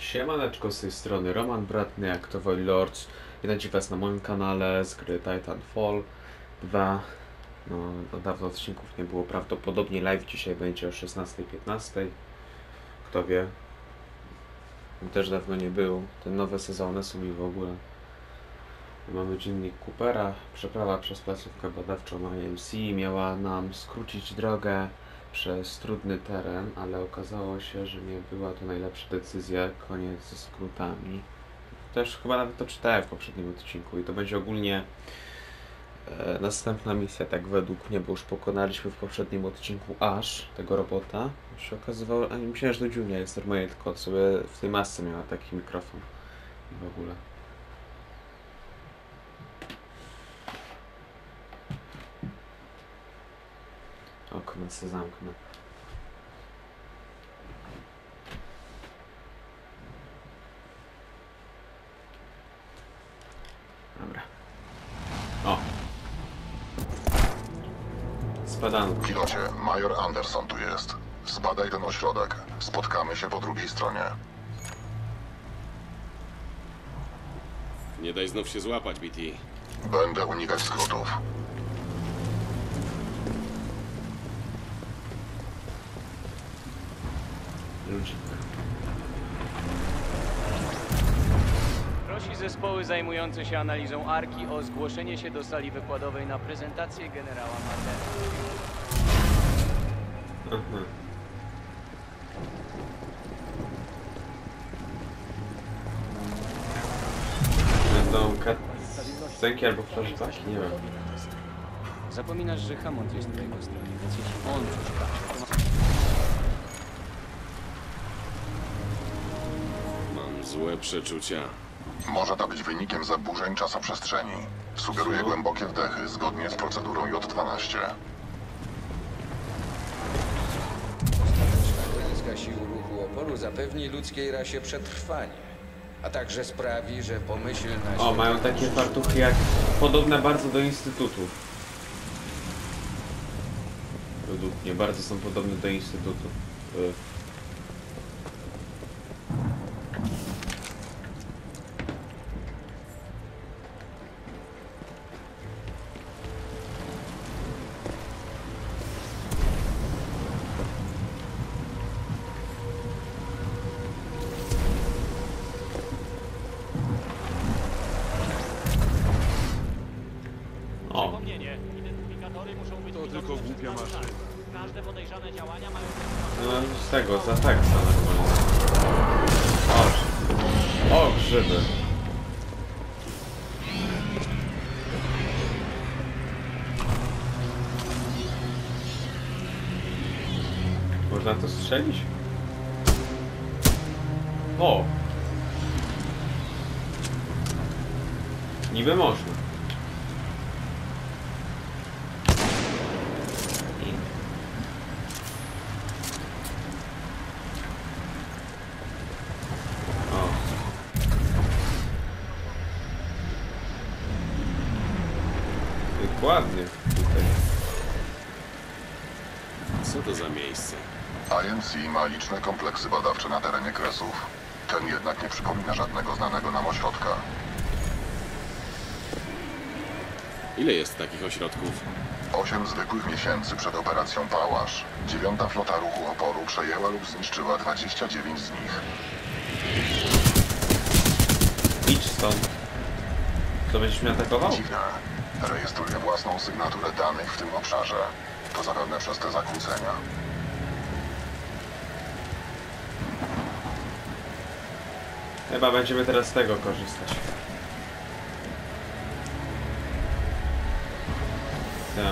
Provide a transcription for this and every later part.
Siemaneczko, z tej strony Roman Bratny, jak to woli Lords. Witajcie was na moim kanale z gry Titanfall 2. No, od dawno odcinków nie było, prawdopodobnie live dzisiaj będzie o 16:15. Kto wie. Też dawno nie był. Te nowe sezony są mi w ogóle. Mamy dziennik Coopera. Przeprawa przez placówkę badawczą IMC miała nam skrócić drogę przez trudny teren, ale okazało się, że nie była to najlepsza decyzja. Koniec ze skrótami. Też chyba nawet to czytałem w poprzednim odcinku i to będzie ogólnie następna misja, tak według mnie, bo już pokonaliśmy w poprzednim odcinku aż tego robota. Już się okazywało, a nie myślałem, że do Junia jest normalnie, tylko sobie w tej masce miała taki mikrofon i w ogóle. Okno se zamknę. Dobra. O! Spadamy. Pilocie, major Anderson tu jest. Zbadaj ten ośrodek. Spotkamy się po drugiej stronie. Nie daj znów się złapać, BT. Będę unikać skrótów. Ludzik. Prosi zespoły zajmujące się analizą Arki o zgłoszenie się do sali wykładowej na prezentację generała Martena. Aha. Będą cutscenki albo flashbacki? Nie wiem. Zapominasz, że Hammond jest po jego stronie, więc jeśli on coś każe, to Mam złe przeczucia. Może to być wynikiem zaburzeń czasoprzestrzeni. Sugeruję głębokie wdechy zgodnie z procedurą J12. Zgasi ruchu oporu zapewni ludzkiej rasie przetrwanie, a także sprawi, że pomyślna... O, mają takie fartuchy jak podobne bardzo do instytutów. Według mnie bardzo są podobne do instytutów. O, Przypomnienie, identyfikatory muszą być To tylko głupia maszyna. Każde podejrzane działania mają... no z tego, za teksta normalnie. O, grzyby. Można to strzelić? O! Niby można. O. Dokładnie tutaj. Co to za miejsce? IMC ma liczne kompleksy badawcze na terenie Kresów. Ten jednak nie przypomina żadnego znanego nam ośrodka. Ile jest takich ośrodków? 8 zwykłych miesięcy przed operacją Pałasz. 9. flota ruchu oporu przejęła lub zniszczyła 29 z nich. Idź stąd. Co, będziesz mnie atakował? Dziwne. Rejestruje własną sygnaturę danych w tym obszarze. To zapewne przez te zakłócenia. Chyba będziemy teraz z tego korzystać. Tak.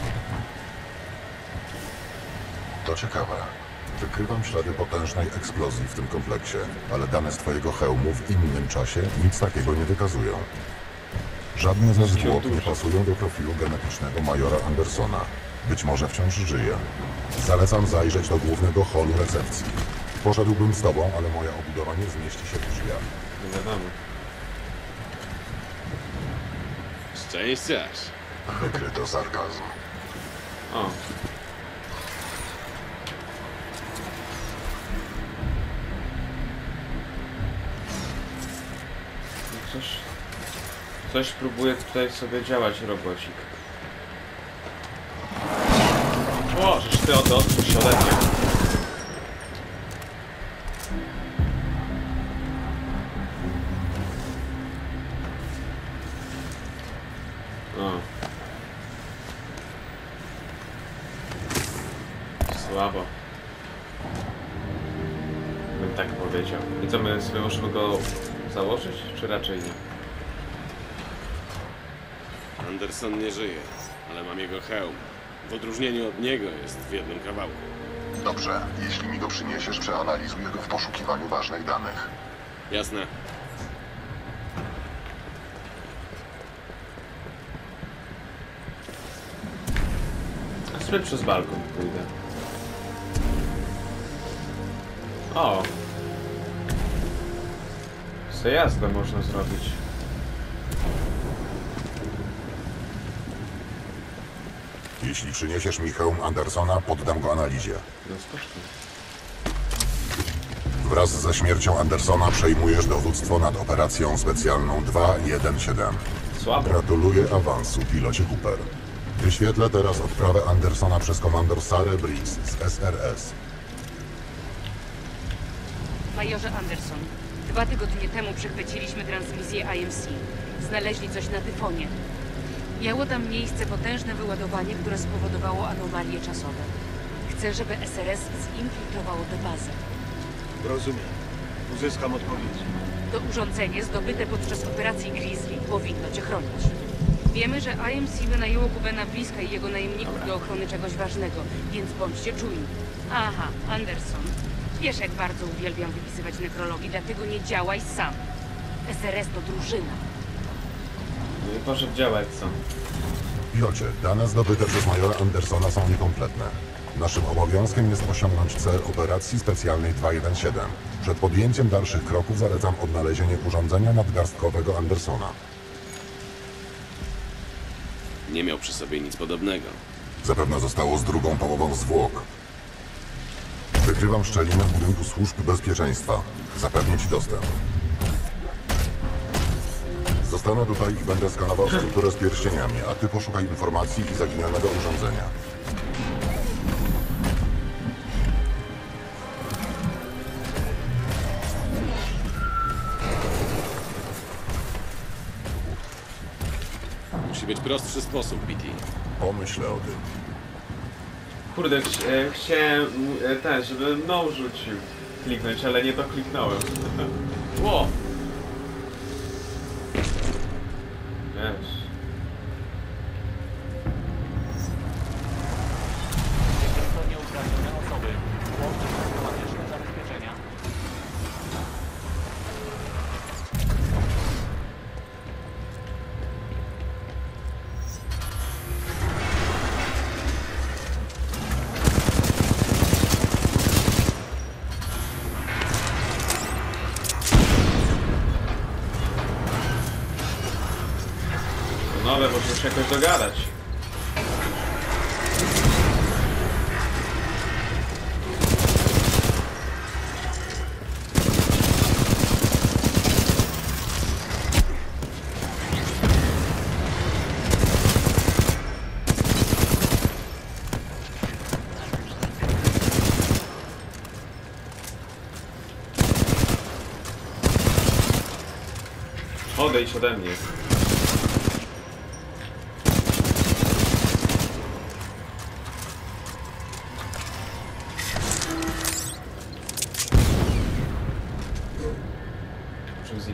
To ciekawe. Wykrywam ślady potężnej eksplozji w tym kompleksie, ale dane z twojego hełmu w innym czasie nic takiego nie wykazują. Żadne ze zwłok nie pasują do profilu genetycznego majora Andersona. Być może wciąż żyje. Zalecam zajrzeć do głównego holu recepcji. Poszedłbym z tobą, ale moja obudowa nie zmieści się w drzwiach. Nie wiadomo. Szczęściarz. Wykryto sarkazm. O. Coś próbuje tutaj sobie działać robocik. O, żeż ty odsuń się ode mnie. O. Słabo. Bym tak powiedział. I co, my sobie możemy go założyć, czy raczej nie? Anderson nie żyje, ale mam jego hełm. W odróżnieniu od niego jest w jednym kawałku. Dobrze, jeśli mi go przyniesiesz, przeanalizuję go w poszukiwaniu ważnych danych. Jasne. A sobie przez balkon pójdę. O! Zajazdę można zrobić. Jeśli przyniesiesz mi hełm Andersona, poddam go analizie. No skoczmy. Wraz ze śmiercią Andersona przejmujesz dowództwo nad operacją specjalną 217. Słabo. Gratuluję awansu, pilocie Cooper. Wyświetlę teraz odprawę Andersona przez komandor Sarah Briggs z SRS. Majorze Anderson, 2 tygodnie temu przechwyciliśmy transmisję IMC. Znaleźli coś na tyfonie. Miało tam miejsce potężne wyładowanie, które spowodowało anomalie czasowe. Chcę, żeby SRS zinfiltrowało tę bazę. Rozumiem. Uzyskam odpowiedź. To urządzenie zdobyte podczas operacji Grizzly powinno cię chronić. Wiemy, że IMC wynajęło Gubena Bliska i jego najemników do ochrony czegoś ważnego, więc bądźcie czujni. Aha, Anderson. Wiesz, jak bardzo uwielbiam wypisywać nekrologii, dlatego nie działaj sam. SRS to drużyna. Nie poszedł działać, co? Pilocie, dane zdobyte przez majora Andersona są niekompletne. Naszym obowiązkiem jest osiągnąć cel operacji specjalnej 217. Przed podjęciem dalszych kroków zalecam odnalezienie urządzenia nadgarstkowego Andersona. Nie miał przy sobie nic podobnego. Zapewne zostało z drugą połową zwłok. Wykrywam szczelinę w budynku służb bezpieczeństwa. Zapewnię ci dostęp. Zostanę tutaj i będę skanował strukturę z pierścieniami, a ty poszukaj informacji i zaginionego urządzenia. Musi być prostszy sposób, BT. Pomyślę o tym. Kurde, chciałem ten, żeby mną rzucił. Kliknąć, ale nie to kliknąłem. Ło! Wiesz. Jeśli to nieuprawnione osoby, włączyć automatyczne zabezpieczenia. To nowe, można się jakoś dogadać. Odejdź ode mnie. Przez ich.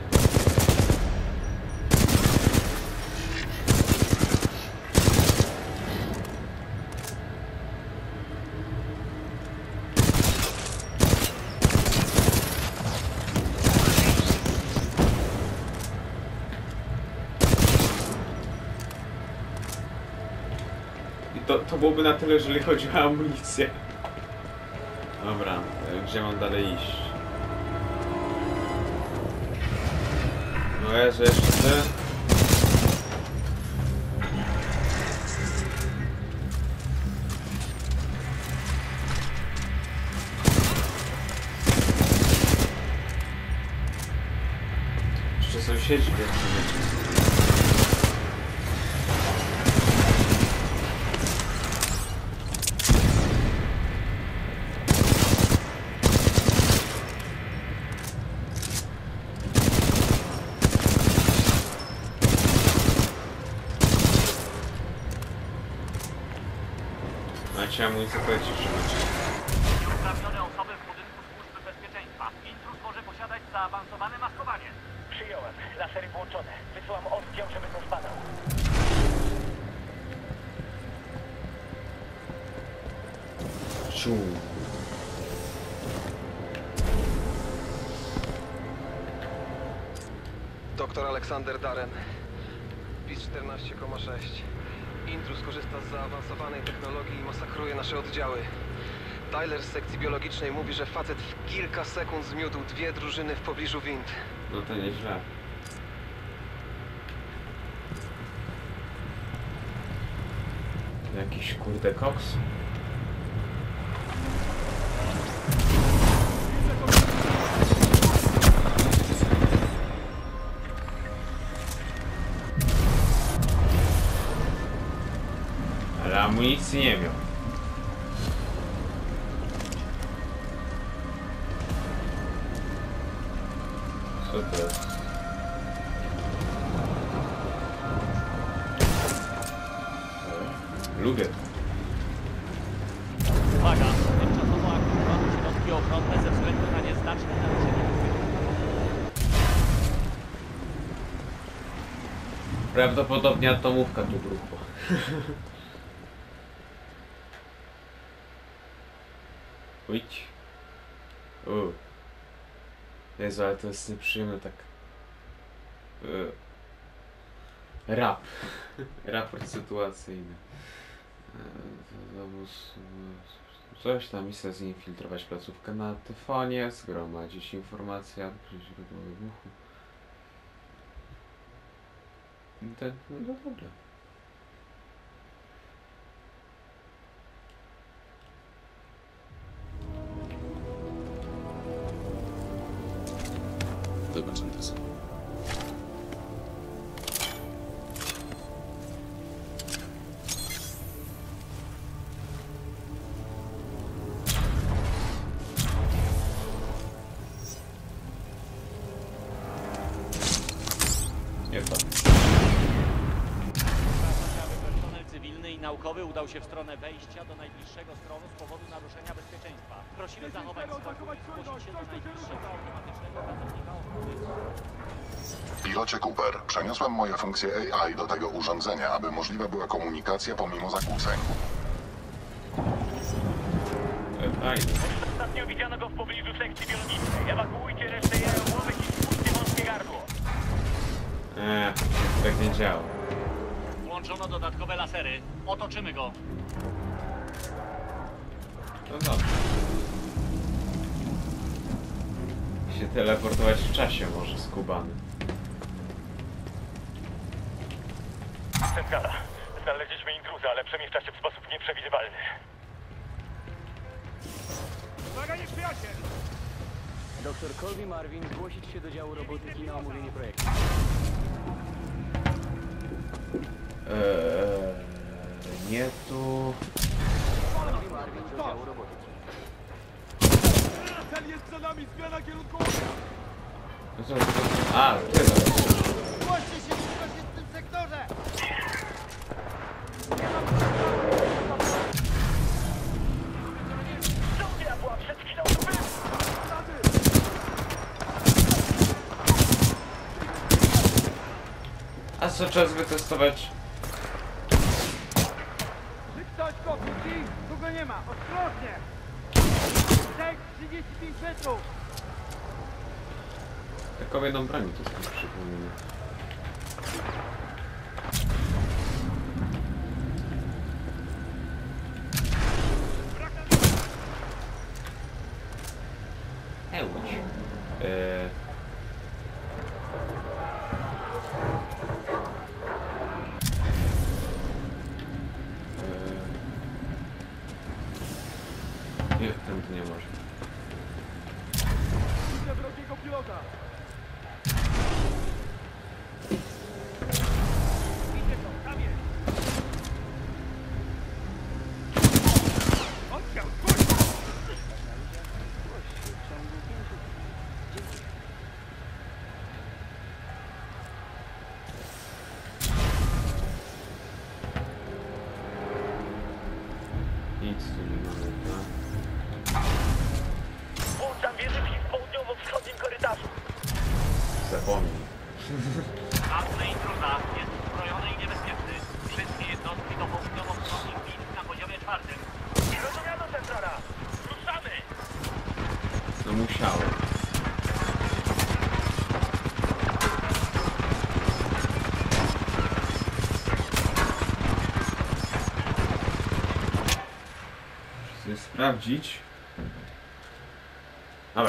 I to byłoby na tyle, jeżeli chodzi o amunicję. Dobra, gdzie mam dalej iść? No Jezu, jeszcze ty? Jeszcze sąsiedzi wiedzą. Macie amunicję, powiedzcie, że macie. Uprawnione osoby w budynku służby bezpieczeństwa. Intruz może posiadać zaawansowane maskowanie. Przyjąłem. Lasery włączone. Wysyłam oddział, żeby to zbadał. Ciu. Doktor Aleksander Darren. PIS 14,6. Intruz korzysta z zaawansowanej technologii i masakruje nasze oddziały. Tyler z sekcji biologicznej mówi, że facet w kilka sekund zmiótł 2 drużyny w pobliżu wind. No to nieźle. Jakiś kurde koks? Ale amunicji nie miał. Co to jest? Lubię to. Uwaga! Tymczasowo aktywowano środki ochronne ze względu na nieznaczne naruszenie bezpieczeństwa. Prawdopodobnie atomówka tu grubo. Ujdź. Jezu, ale to jest nieprzyjemne tak. Rap. Raport sytuacyjny. Coś tam, misja zinfiltrować placówkę na Tyfonie, zgromadzić informacje, źródło wybuchu. No dobra. Wybacz, Anderson. Nie to. Personel cywilny i naukowy udał się w stronę wejścia do najbliższego stronu z powodu naruszenia bezpieczeństwa. Prosimy zachować spokój i zgłosić się do najbliższego automatycznego pracownika ochrony. Pilocie Cooper, przeniosłem moje funkcje AI do tego urządzenia, aby możliwa była komunikacja pomimo zakłóceń. Fajnie. Ostatnio widziano go w pobliżu sekcji biologicznej. Ewakuujcie resztę jajogłowych i spuśćcie wąskie gardło. Tak nie działa. Włączono dodatkowe lasery. Otoczymy go. No dobrze. Się teleportować w czasie może skubany. Sengara. Znaleźliśmy intruza, ale przemieszcza się w sposób nieprzewidywalny. Uwaga, nieprzyjaciel! Doktor Colby Marvin, zgłosić się do działu robotyki na omówienie projektu. Nie tu. Colby Marvin do działu robotyki. Cel jest za nami, zmiana kierunku! No co, a, tyle. Właśnie się w tym sektorze! Co diabła? Przed chwilą tu był! A co, czas wytestować? Ktoś kopnij! Tu go nie ma! Ostrożnie! 35 metrów! Taką jedną broni to sobie przypomina. Ełudź. Nie, tam to nie może. Widzę wrogiego pilota! Zapomnij. Ważny intruza jest uzbrojony i niebezpieczny. Wszystkie jednostki do południowo-wschodnich bitw na poziomie 4. Zrozumiano, Centrala. Ruszamy! No musiałem. Muszę sobie sprawdzić. Dobra.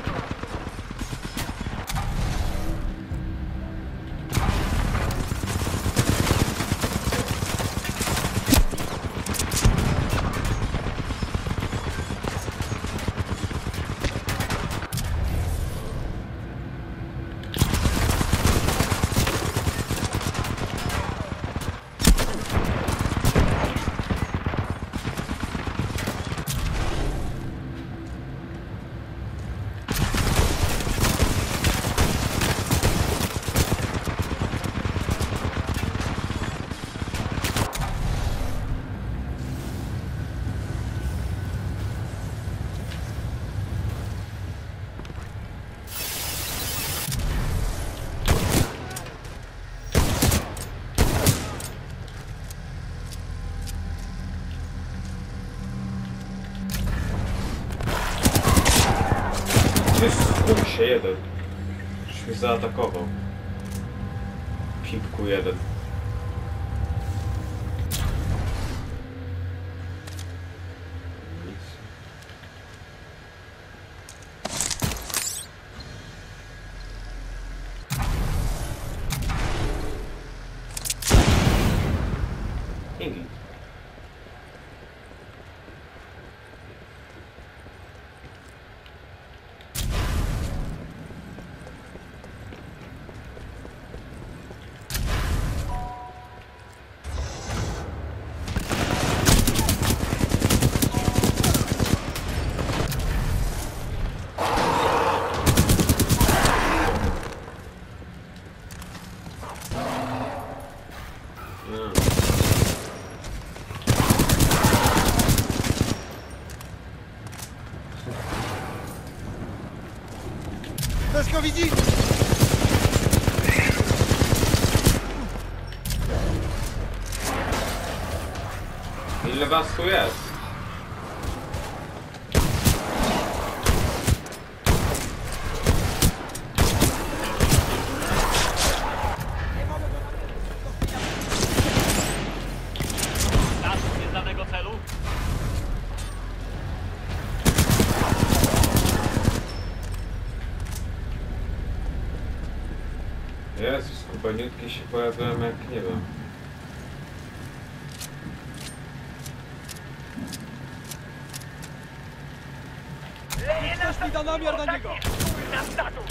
Skup się jeden. Już mnie zaatakował. Pipku jeden. Nic. Ingi. Wszystko widzi? Ile was tu jest? Nasz nieznanego celu. Jezus, kubaniutki się pojawiają jak nie wiem. Ktoś mi da namiar na niego! Na status!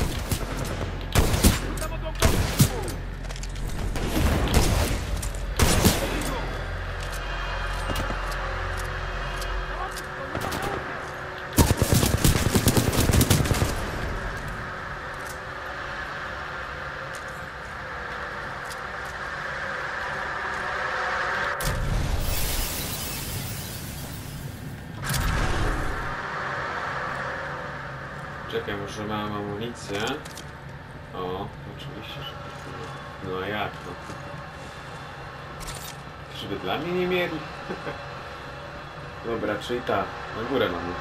Czekaj, może mam amunicję? O, oczywiście, że no a jak no? Żeby dla mnie nie mieli? Dobra, czyli tak, na górę mamy.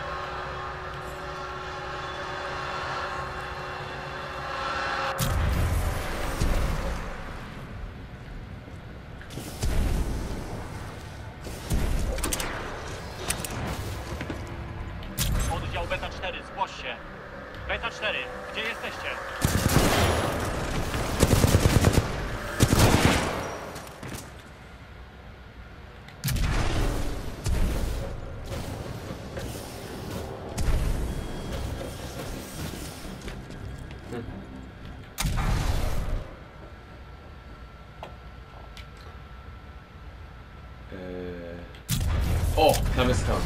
Oddział Beta 4, zgłoś się. Beta 4, gdzie jesteście? O, tam jest tam.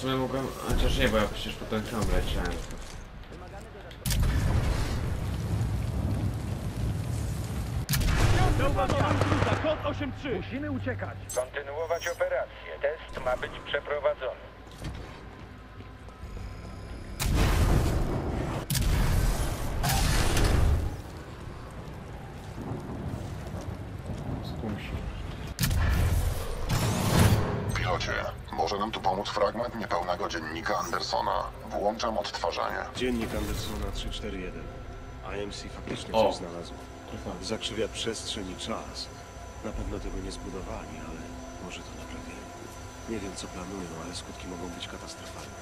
sumie mogłem... Chociaż nie, bo ja przecież po ten krąg leciałem. Kod 8-3. Musimy uciekać. Kontynuować operację. Test ma być przeprowadzony. Pilocie, może nam tu pomóc fragment niepełnego dziennika Andersona. Włączam odtwarzanie. Dziennik Andersona 341. IMC faktycznie O. coś znalazł. Zakrzywia przestrzeń i czas. Na pewno tego nie zbudowali, ale może to naprawili. Nie wiem, co planują, ale skutki mogą być katastrofalne.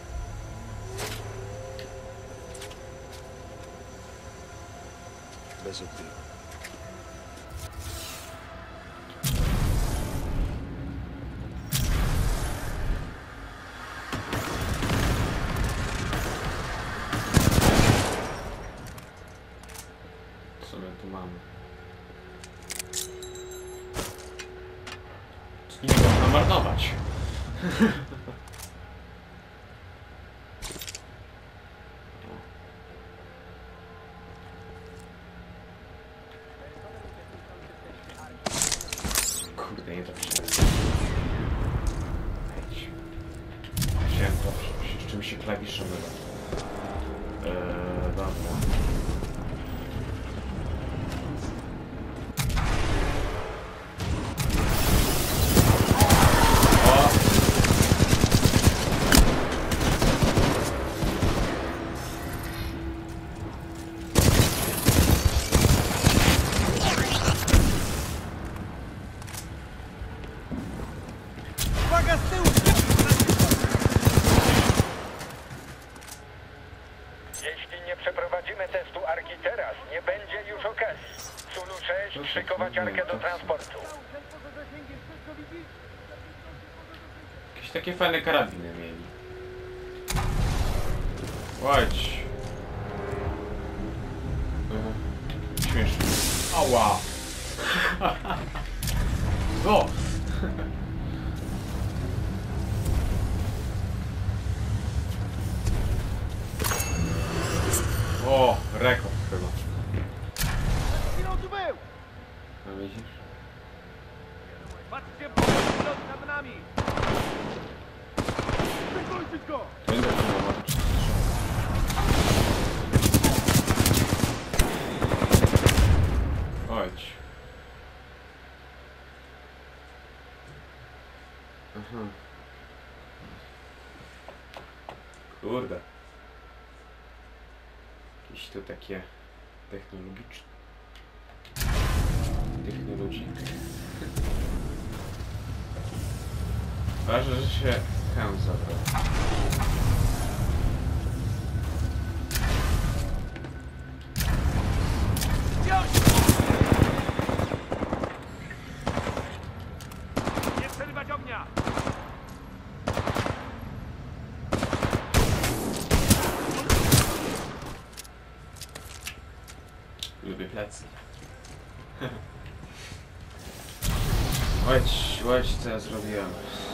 Bez odbioru. Co my tu mamy? Nie można marnować. Kurde, nie to wziąłem. Hej. Wziąłem to, jeszcze mi się klawisze mylą. Dobra. Uwaga z tyłu! Jeśli nie przeprowadzimy testu Arki teraz, nie będzie już okazji. Sulu 6, szykować Arkę do transportu. Jakieś takie fajne karabiny mieli. Chodź. Śmieszne. Ała! O! O, rekord chyba. Chwilą tu był! No widzisz? Patrzcie, pilot nad nami! Wykończyć go! Będę próbował. Chodź. Aha. Kurde. Jakieś tu takie technologiczne. Technologii. Ważne, że się hełm zabrał. Nie przerywać ognia! Lubię plecy. Chodź, co ja zrobiłem.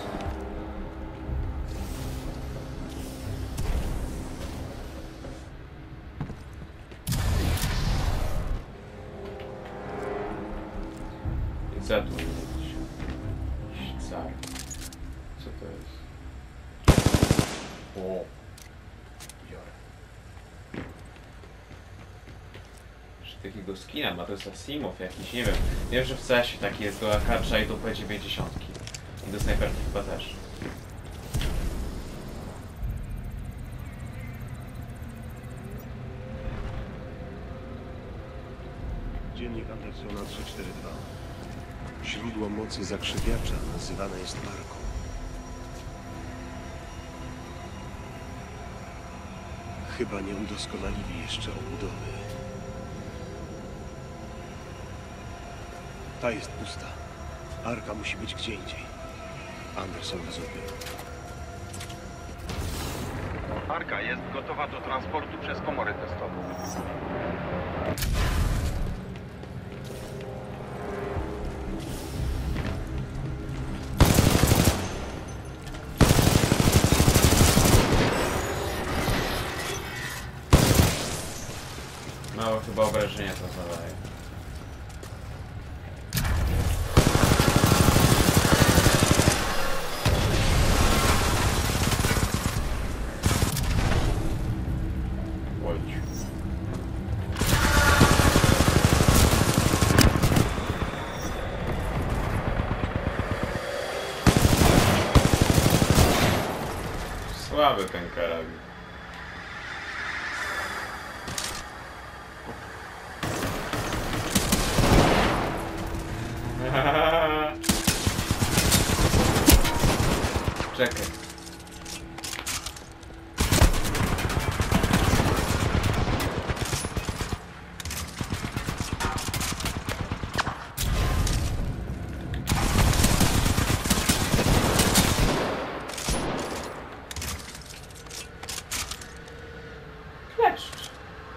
I co tu jest? Car. Co to jest? O! Biorę. Takiego skina ma, to jest Asimov jakiś, nie wiem. Wiem, że w CS-ie taki jest do AK i do P90. I do snajperki chyba też. Dziennik Andersona 342. Źródło mocy zakrzywiacza nazywane jest Arką. Chyba nie udoskonalili jeszcze obudowy. Ta jest pusta. Arka musi być gdzie indziej. Anderson bez odbioru. Arka jest gotowa do transportu przez komorę testową. Mało chyba obrażenia to zadaje. Słaby ten karabin. Czekaj. Kleszcz.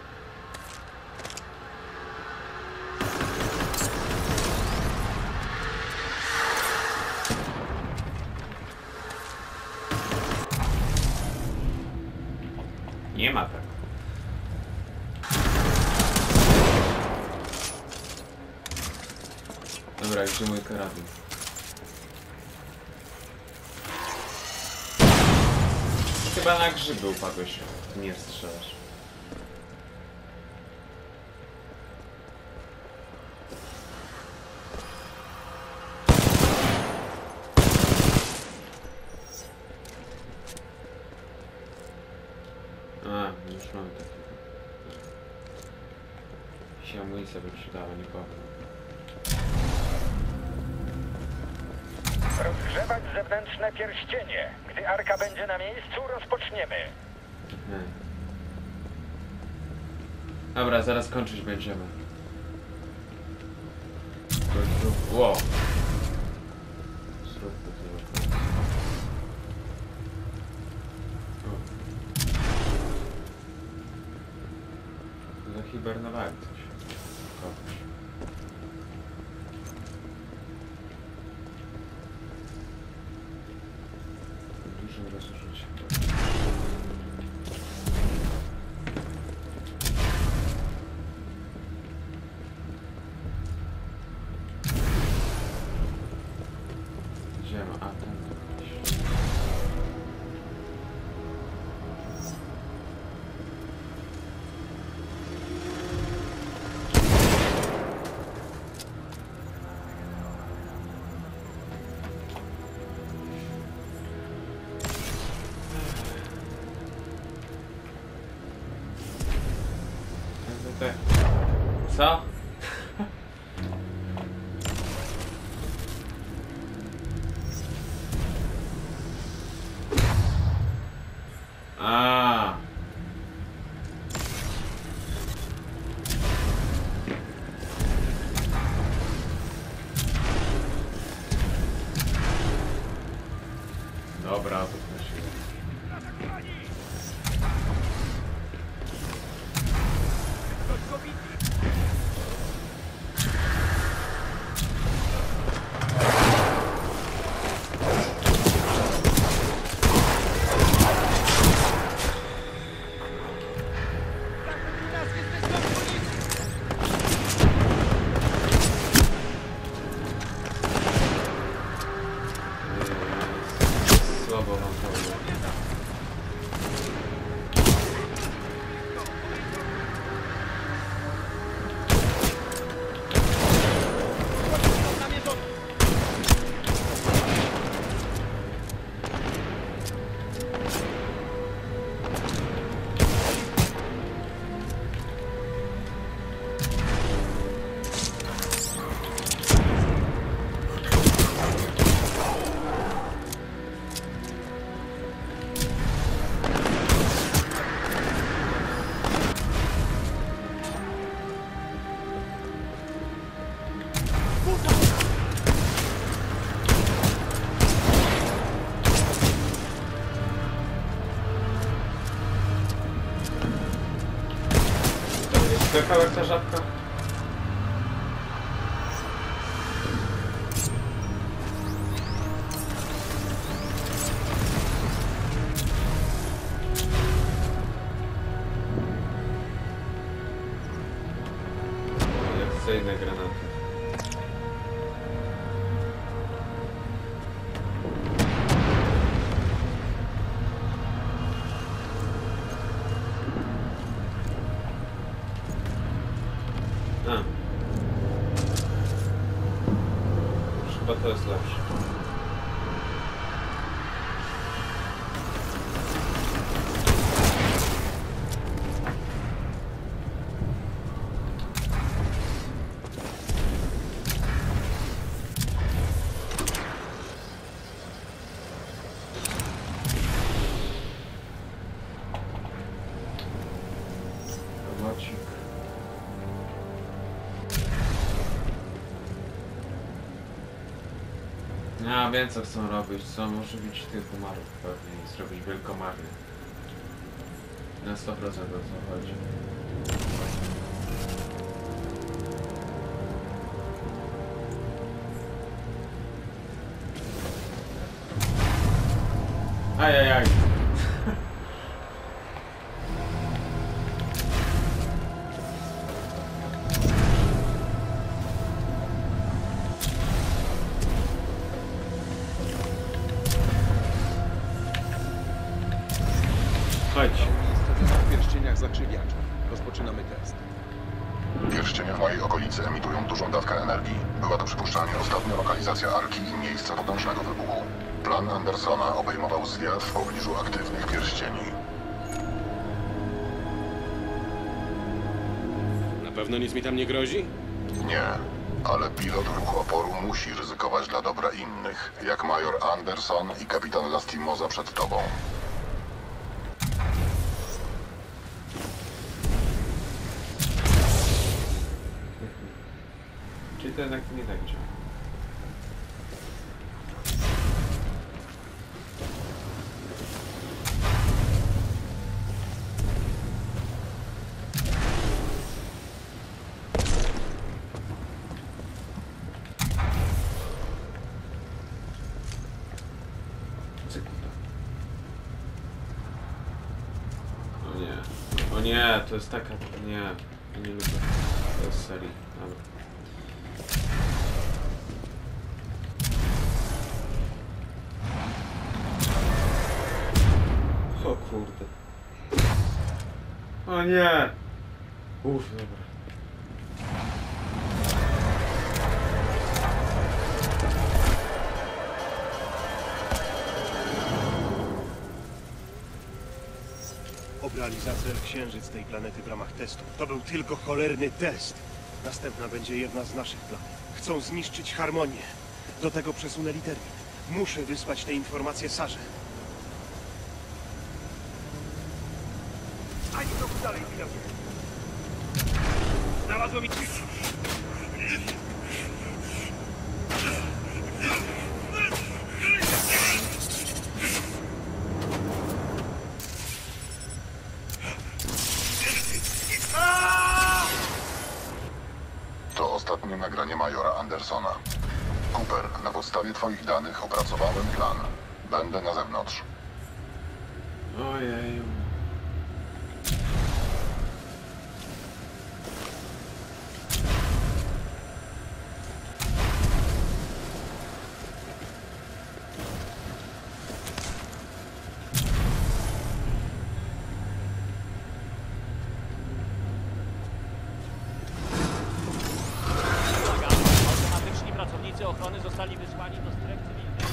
Nie ma tak. Dobra, gdzie mój karabin? Chyba na grzyby upadłeś. Nie strzelasz. A, już mamy takiego. Się amunicja by przydała, nie powiem. Rozgrzewać zewnętrzne pierścienie. Gdy arka będzie na miejscu, rozpoczniemy. Dobra, zaraz kończyć będziemy. Wow. Zróbmy to. Zahibernowałem coś. Kogoś. Dużym rozrzucie. Idziemy, a ten gdzieś. Co? A. Dobra, to na siłę. Słabo mam to. Skakałeś ta żabka? Municyjne granaty. Chyba to jest lepsze. Robocik. Ja wiem co chcą robić, chcą ożywić tych umarłych pewnie i zrobić wielkomarnie. Na 100% o co chodzi. Ajajaj. Chodź. Miejsce w pierścieniach zakrzywiacza. Rozpoczynamy test. Pierścienie w mojej okolicy emitują dużą dawkę energii. Była to przypuszczalnie ostatnia lokalizacja Arki i miejsca potężnego wybuchu. Plan Andersona obejmował zwiat w pobliżu aktywnych pierścieni. Na pewno nic mi tam nie grozi? Nie, ale pilot ruchu oporu musi ryzykować dla dobra innych, jak major Anderson i kapitan Lastimoza przed tobą. Czyli to jednak nie tak działa. O nie. O nie, to jest taka... Nie. Nie lubię. To jest serii. Dobra. O kurde. O nie! Uff, dobra. Obrali za cel księżyc tej planety w ramach testu. To był tylko cholerny test. Następna będzie jedna z naszych planet. Chcą zniszczyć harmonię. Do tego przesunęli termin. Muszę wysłać te informacje Sarze. Ani kroku dalej, pilocie. Znalazłem ich. To ostatnie nagranie majora Andersona. Cooper, na podstawie twoich danych opracowałem plan. Będę na zewnątrz. Ojej. Uwaga! Automatyczni pracownicy ochrony zostali wysłani do stref cywilnych.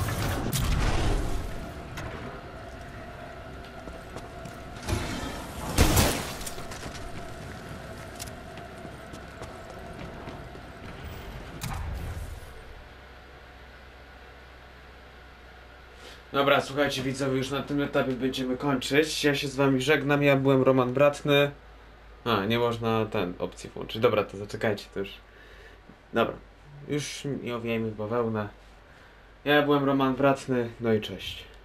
Dobra, słuchajcie widzowie, już na tym etapie będziemy kończyć. Ja się z wami żegnam, ja byłem Roman Bratny. A, nie można ten opcji włączyć. Dobra, to zaczekajcie, to już... Dobra, już nie owijajmy w bawełnę. Ja byłem Roman Bratny, no i cześć.